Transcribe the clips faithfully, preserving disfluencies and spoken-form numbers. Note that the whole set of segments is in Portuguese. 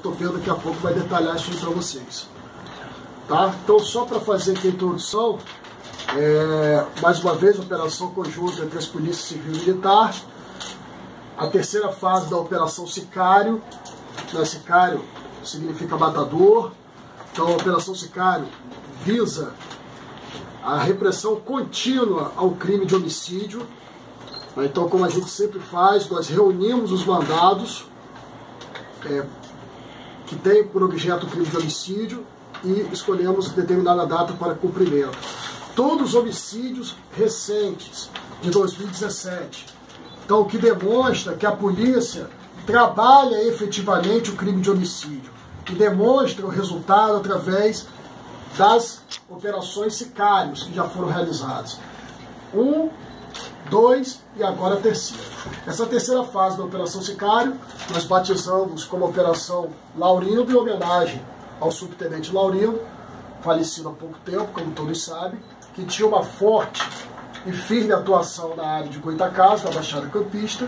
doutor Pedro daqui a pouco vai detalhar isso para vocês. Tá? Então, só para fazer aqui a introdução, é, mais uma vez, operação conjunta entre as polícias civil e militar, a terceira fase da operação Sicário, né? Sicário significa matador, então a operação Sicário visa a repressão contínua ao crime de homicídio. Então, como a gente sempre faz, nós reunimos os mandados é, que têm por objeto o crime de homicídio e escolhemos determinada data para cumprimento. Todos os homicídios recentes de dois mil e dezessete. Então, o que demonstra que a polícia trabalha efetivamente o crime de homicídio e demonstra o resultado através das operações Sicários que já foram realizadas. Um, dois e agora a terceira. Essa terceira fase da Operação Sicário nós batizamos como Operação Laurindo, em homenagem ao subtenente Laurindo, falecido há pouco tempo, como todos sabem, que tinha uma forte e firme atuação na área de Goitacazes, na Baixada Campista.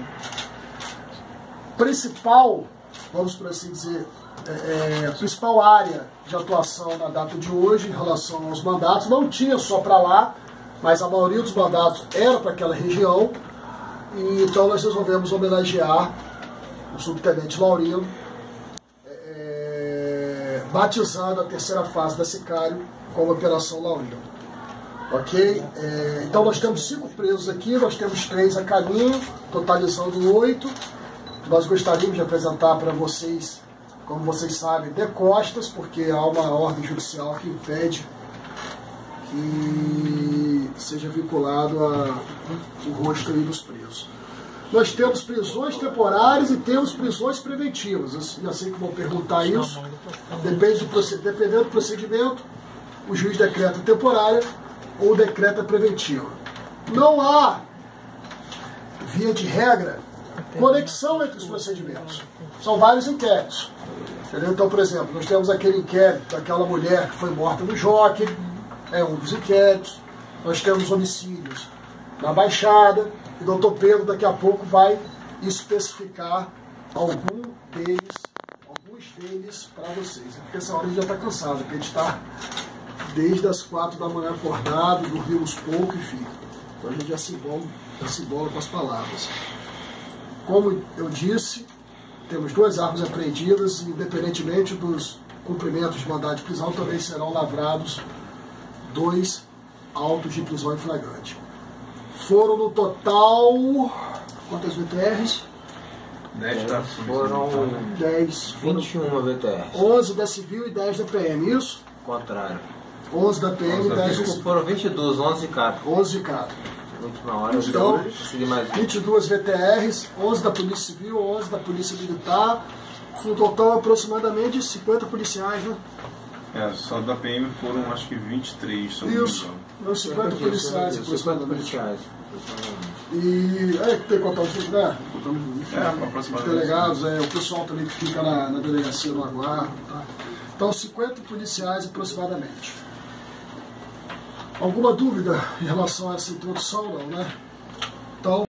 Principal, vamos por assim dizer, é, principal área de atuação na data de hoje em relação aos mandatos, não tinha só para lá, mas a maioria dos mandatos era para aquela região, e então nós resolvemos homenagear o subtenente Laurindo, é, batizando a terceira fase da Sicário como Operação Laurindo. Ok? É, então nós temos cinco presos aqui, nós temos três a caminho, totalizando oito. Nós gostaríamos de apresentar para vocês, como vocês sabem, de costas, porque há uma ordem judicial que impede que seja vinculado ao rosto aí dos presos. Nós temos prisões temporárias e temos prisões preventivas. Eu já sei que vão perguntar isso. Depende do procedimento, dependendo do procedimento, o juiz decreta temporária ou decreta preventiva. Não há, via de regra, conexão entre os procedimentos. São vários inquéritos. Entendeu? Então, por exemplo, nós temos aquele inquérito daquela mulher que foi morta no Jockey, é um dos inquéritos. Nós temos homicídios na Baixada, e o doutor Pedro daqui a pouco vai especificar algum deles, alguns deles para vocês. Porque essa hora a gente já está cansado, porque a gente está desde as quatro da manhã acordado, dormimos pouco, enfim. Então a gente já se embola, já se embola com as palavras. Como eu disse, temos duas armas apreendidas e, independentemente dos cumprimentos de mandado de prisão, também serão lavrados dois autos de prisão em flagrante. Foram no total... quantas V T Rs? dez da Foram dez. vinte e uma V T Rs. onze da Civil e dez da P M, isso? Contrário. onze da P M e dez da Civil. Foram vinte e duas, onze de cada. onze de cada. Na última hora, então, eu consegui mais vinte e duas V T Rs, onze da Polícia Civil, onze da Polícia Militar. No total, aproximadamente cinquenta policiais, né? É, só da P M foram acho que vinte e três, se eu não me Isso, engano. meus cinquenta policiais aproximadamente. policiais. E é que tem que contar os né? Enfim, É, os aproximadamente. delegados, é, o pessoal também que fica na, na delegacia no aguardo. Tá? Então, cinquenta policiais aproximadamente. Alguma dúvida em relação a essa introdução, não, né? Então,